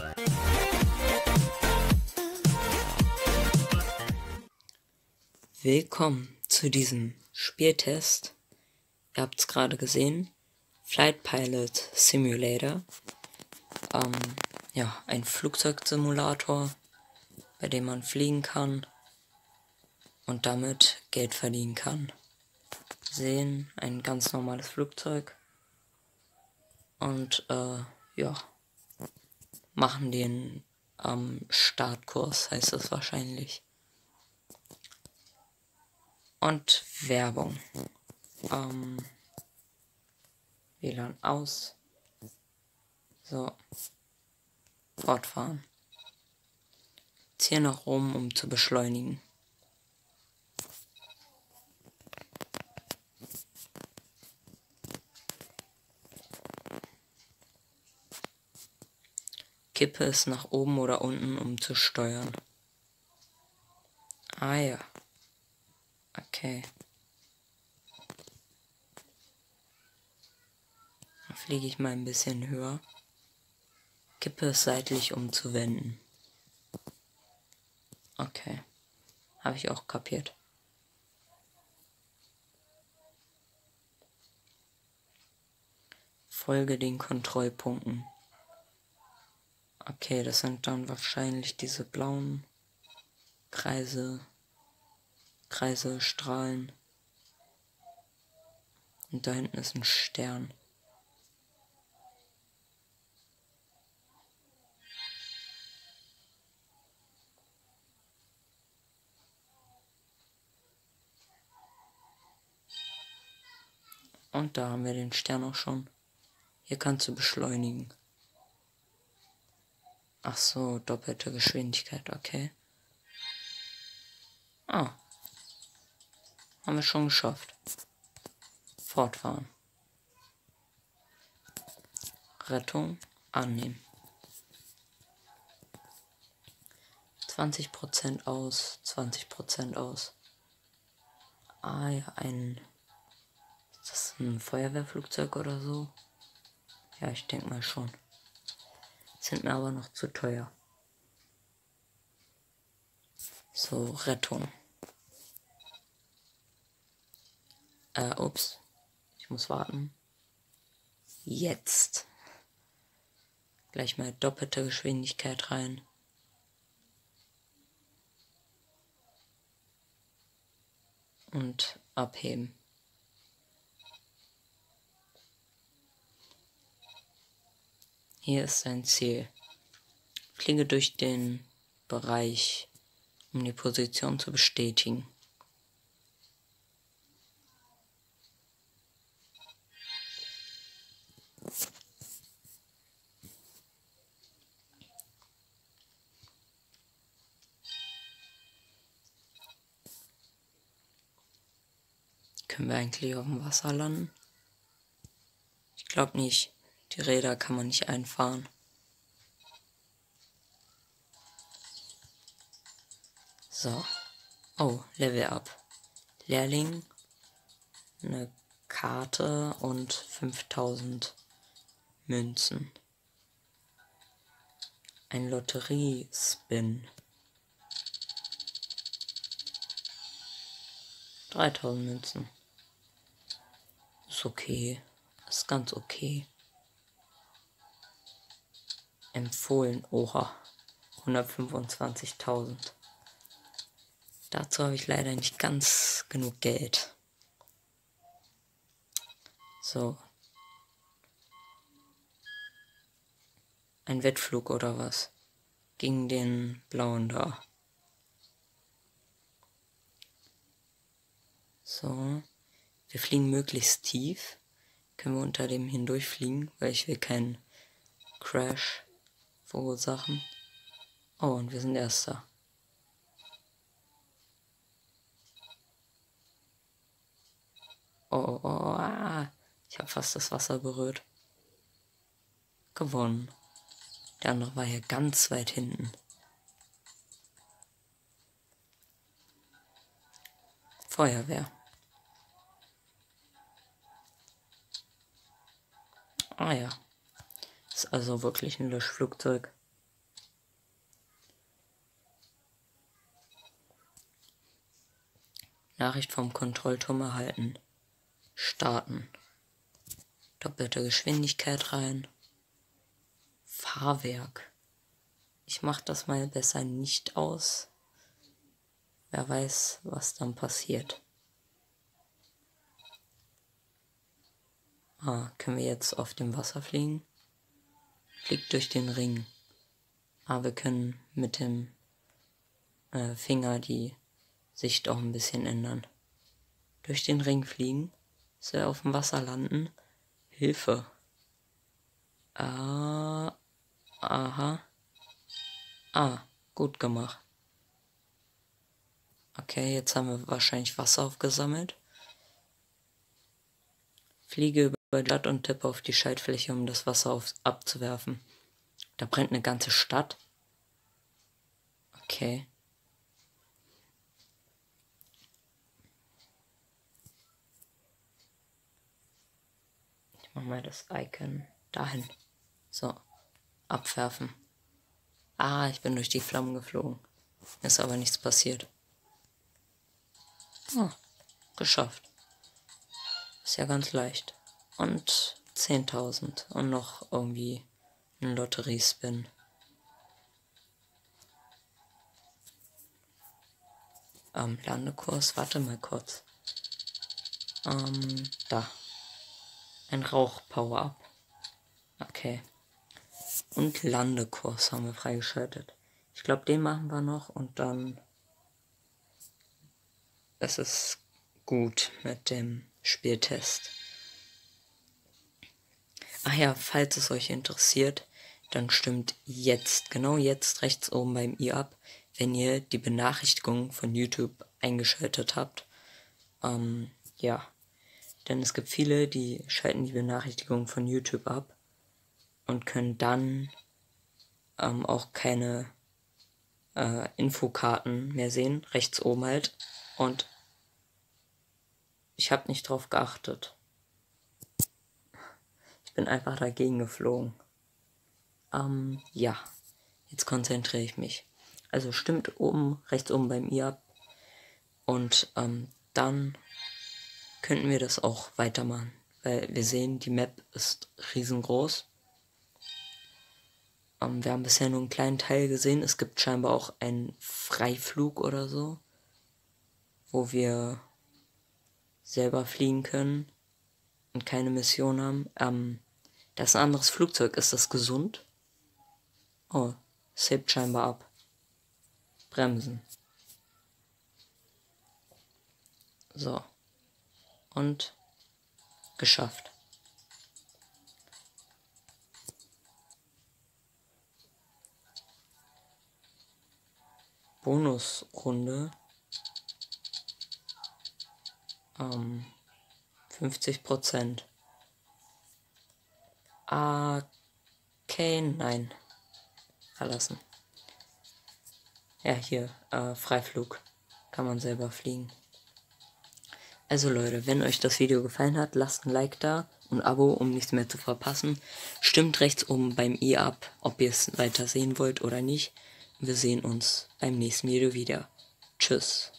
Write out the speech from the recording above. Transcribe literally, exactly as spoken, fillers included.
Willkommen zu diesem Spieltest. Ihr habt es gerade gesehen. Flight Pilot Simulator. Ähm, ja, ein Flugzeugsimulator, bei dem man fliegen kann und damit Geld verdienen kann. Wir sehen ein ganz normales Flugzeug und äh, ja, machen den am Startkurs, heißt es wahrscheinlich. Und Werbung. Ähm, W L A N aus. So. Fortfahren. Jetzt hier nach oben, um zu beschleunigen. Kippe es nach oben oder unten, um zu steuern. Ah ja. Okay. Dann fliege ich mal ein bisschen höher. Kippe es seitlich, um zu wenden. Okay. Habe ich auch kapiert. Folge den Kontrollpunkten. Okay, das sind dann wahrscheinlich diese blauen Kreise, Kreise, Strahlen. Und da hinten ist ein Stern. Und da haben wir den Stern auch schon. Hier kannst du beschleunigen. Ach so, doppelte Geschwindigkeit, okay. Ah. Haben wir schon geschafft. Fortfahren. Rettung annehmen. zwanzig Prozent aus, zwanzig Prozent aus. Ah ja, ein... Ist das ein Feuerwehrflugzeug oder so? Ja, ich denke mal schon. Sind mir aber noch zu teuer. So, Rettung. Äh, ups. Ich muss warten. Jetzt. Gleich mal doppelte Geschwindigkeit rein. Und abheben. Hier ist sein Ziel. Fliege durch den Bereich, um die Position zu bestätigen. Können wir eigentlich auf dem Wasser landen? Ich glaube nicht. Die Räder kann man nicht einfahren. So. Oh, Level Up. Lehrling. Eine Karte und fünftausend Münzen. Ein Lotterie-Spin. dreitausend Münzen. Ist okay. Ist ganz okay. Empfohlen. Oha. hundertfünfundzwanzigtausend. Dazu habe ich leider nicht ganz genug Geld. So. Ein Wettflug oder was? Gegen den blauen da. So. Wir fliegen möglichst tief. Können wir unter dem hindurchfliegen, weil ich will keinen Crash verursachen. Oh, und wir sind Erster. Oh, oh, oh, ah. Ich habe fast das Wasser berührt. Gewonnen. Der andere war hier ganz weit hinten. Feuerwehr. Ah ja. Ist also wirklich ein Löschflugzeug. Nachricht vom Kontrollturm erhalten. Starten. Doppelte Geschwindigkeit rein. Fahrwerk. Ich mach das mal besser nicht aus. Wer weiß, was dann passiert. Ah, können wir jetzt auf dem Wasser fliegen? Fliegt durch den Ring. Ah, wir können mit dem äh, Finger die Sicht auch ein bisschen ändern. Durch den Ring fliegen. Soll er auf dem Wasser landen? Hilfe. Ah, aha. Ah, gut gemacht. Okay, jetzt haben wir wahrscheinlich Wasser aufgesammelt. Fliege über die Stadt und tippe auf die Schaltfläche, um das Wasser auf, abzuwerfen. Da brennt eine ganze Stadt. Okay. Ich mach mal das Icon dahin. So. Abwerfen. Ah, ich bin durch die Flammen geflogen. Ist aber nichts passiert. Oh, geschafft. Ist ja ganz leicht. Und zehntausend. Und noch irgendwie ein Lotteriespin. Ähm, Landekurs, warte mal kurz. Ähm, da. Ein Rauch-Power-Up. Okay. Und Landekurs haben wir freigeschaltet. Ich glaube, den machen wir noch und dann ist es gut mit dem Spieltest. Ach ja, falls es euch interessiert, dann stimmt jetzt, genau jetzt rechts oben beim i ab, wenn ihr die Benachrichtigung von YouTube eingeschaltet habt. Ähm, ja, denn es gibt viele, die schalten die Benachrichtigung von YouTube ab und können dann ähm, auch keine äh, Infokarten mehr sehen, rechts oben halt. Und ich habe nicht drauf geachtet. Ich bin einfach dagegen geflogen. Ähm, ja, jetzt konzentriere ich mich. Also stimmt oben, rechts oben beim i ab. Und ähm, dann könnten wir das auch weitermachen. Weil wir sehen, die Map ist riesengroß. Ähm, wir haben bisher nur einen kleinen Teil gesehen. Es gibt scheinbar auch einen Freiflug oder so, wo wir selber fliegen können und keine Mission haben. Ähm, das ist ein anderes Flugzeug. Ist das gesund? Oh, es hebt scheinbar ab. Bremsen. So. Und geschafft. Bonusrunde. Ähm, fünfzig Prozent. Okay, nein. Verlassen. Ja, hier, äh, Freiflug. Kann man selber fliegen. Also Leute, wenn euch das Video gefallen hat, lasst ein Like da und ein Abo, um nichts mehr zu verpassen. Stimmt rechts oben beim i ab, ob ihr es weiter sehen wollt oder nicht. Wir sehen uns beim nächsten Video wieder. Tschüss.